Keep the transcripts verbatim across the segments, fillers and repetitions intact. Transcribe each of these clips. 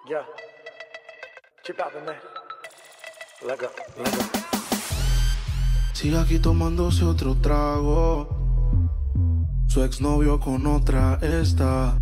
Yeah. Chip out, man. Let go, let go. Sigue aquí tomándose otro trago. Su exnovio con otra está.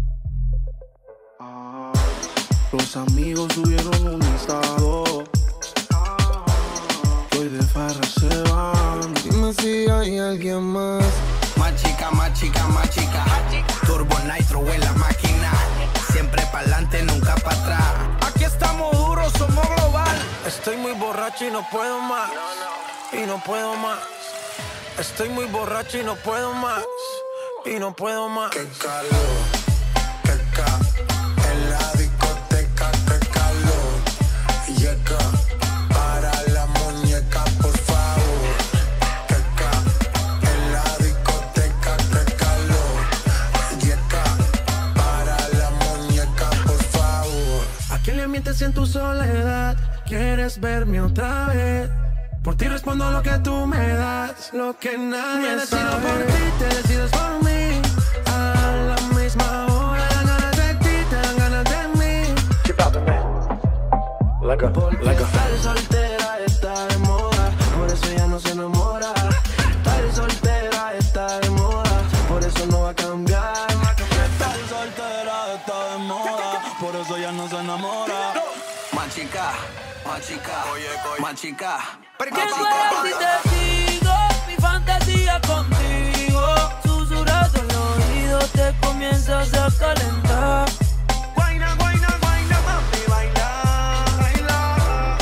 Ah, los amigos subieron un estado. Ah, que hoy de farra se van. Dime si hay alguien más. Más chica, más chica, más chica. Turbo Nitro en la máquina. Siempre pa'lante, nunca para atrás. Aquí estamos duros, somos global. Estoy muy borracho y no puedo más. Y no puedo más. Estoy muy borracho y no puedo más. Y no puedo más. Qué calor, qué ca. En la discoteca, qué calor. Y acá, para la muñeca, por favor. Qué ca. En la discoteca, qué calor. Y acá, para la muñeca, por favor. ¿A quién le mientes en tu soledad? ¿Quieres verme otra vez? Por ti respondo lo que tú me das. Lo que nadie me decido sabe. Por ti, te decides por mí. A la misma hora dan ganas de ti, te dan ganas de mí. Chip out, man. Let go, Porque let go. estar soltera está de moda, por eso ya no se enamora. Estar soltera está de moda, por eso no va a cambiar. Estar soltera está de moda, por eso ya no se enamora. Más chica, más chica, oye, oye. Más chica. ¿Qué fuera si te digo mi fantasía contigo? Susurrando el oído te comienzas a calentar. Guayna, guayna, guayna, mami, baila, baila.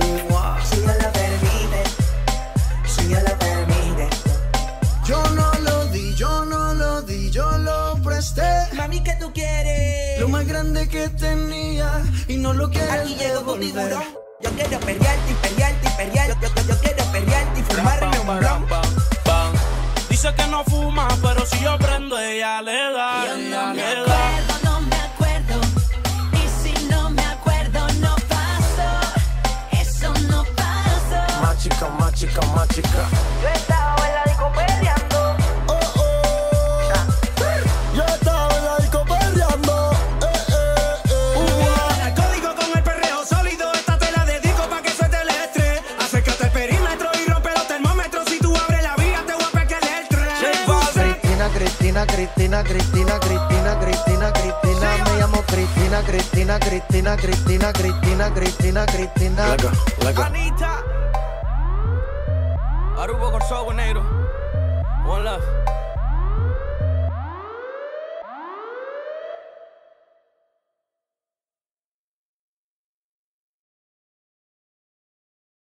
Si ella la permite, si ella la permite. Yo no lo di, yo no lo di, yo lo presté. Mami, ¿qué tú quieres? Lo más grande que tenía y no lo quieres Aquí llegó tu devolver. tiburón. Yo quiero perrearte y perrearte y perrearte. Yo, yo, yo quiero perrearte y fumarme un blon. Dice que no fuma, pero si yo prendo ella le da. Yo ella no me le da. acuerdo, no me acuerdo. Y si no me acuerdo, no pasó. Eso no pasó. Más chica, más chica, más chica. Yo estaba en la disco perreando. Oh, oh. Yo estaba en la disco perreando. Eh, eh, eh. El código con el perreo sólido, esta te la dedico pa' que suelte el estrés. Acércate al perímetro y rompe los termómetros. Si tú abres la vía, te voy a pegar el tren. Cristina, Cristina, Cristina, Cristina, Cristina, Cristina, Cristina. Me llamo Cristina, Cristina, Cristina, Cristina, Cristina, Cristina, Cristina. Let go, let go. Anita. Arubo Corso, Negro. One love.